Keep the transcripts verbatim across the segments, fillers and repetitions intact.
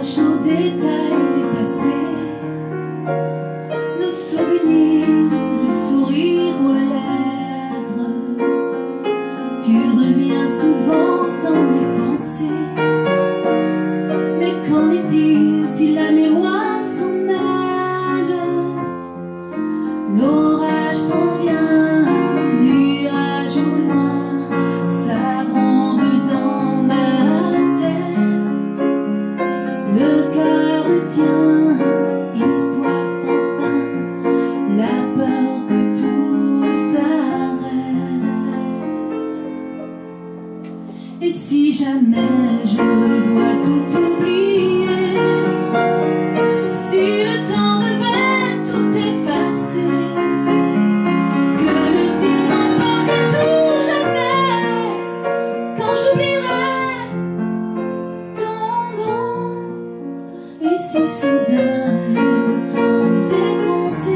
m'accroche aux détails du passé, nos souvenirs, le sourire aux lèvres. Tu reviens souvent dans mes pensées. Mais qu'en est-il si la mémoire s'en mêle? L'orage s'en vient, nuage au loin, ça gronde dans ma tête. Le cœur retient, histoire sans fin, la peur que tout s'arrête. Et si jamais je dois tout oublier, si le temps devait tout effacer, que le ciel m'emporte à tout jamais, quand j'oublierai ton nom. Et si soudain le temps nous est compté,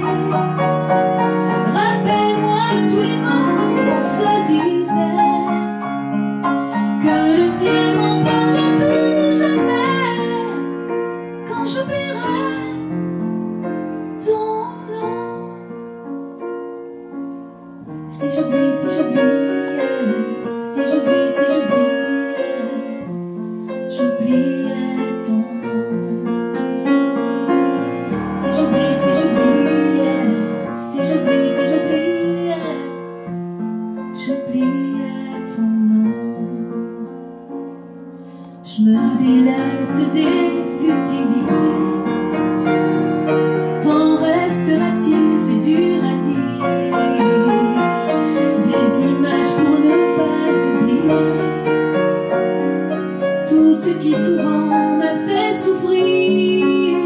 rappelle-moi tous les mots qu'on se disait, que le ciel m'emporte à tout jamais, quand j'oublierai ton nom. Si j'oublie, si j'oublie, si j'oublie, si j'oublie, j'oublierai ton nom. Si j'oublie, si j'oublie, si j'oublie, si j'oublie, j'oublierai ton nom. Je me délaisse des futilités. Qu'en restera-t-il? C'est dur à dire. Des images pour ne pas oublier tout ce qui souvent m'a fait souffrir.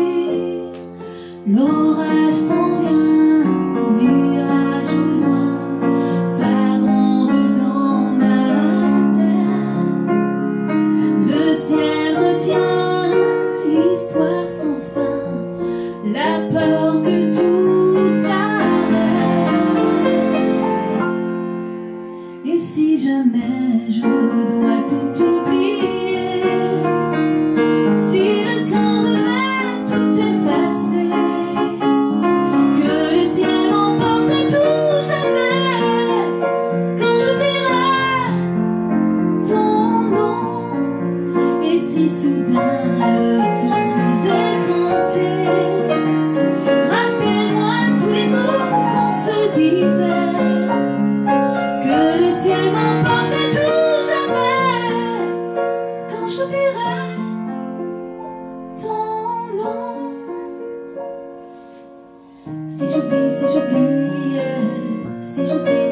L'orage s'en vient, nuage au loin, ça gronde dans ma tête. Le ciel retient, histoire sans fin, la peur que tout s'arrête. Et si jamais je dois tout oublier, si le temps devait tout effacer, que le ciel m'emporte à tout jamais, quand j'oublierai ton nom. Et si soudain le temps nous est compté, rappelle-moi tous les mots qu'on se disait, que le ciel m'emporte à tout jamais, quand j'oublierai ton nom. Si j'oublie, si j'oublie, si j'oublie,